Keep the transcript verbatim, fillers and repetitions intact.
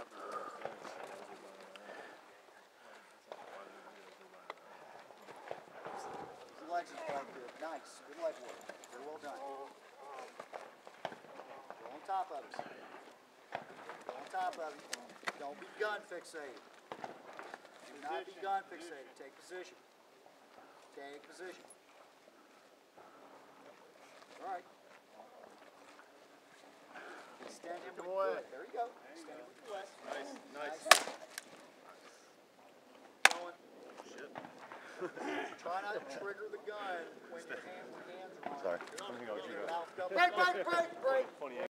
The legs is quite good. Nice. Good leg work. Very well done. Go on top of him. Go on top of him. Don't be gun fixated. Do not be gun fixated. Take position. Take position. All right. Extend him with your left. There you go. Extend him with your left. Nice, nice. Nice. Going. Shit. Try not to trigger the gun when your hand, hands are on. Sorry. Your mouth go. Break, break, break, break.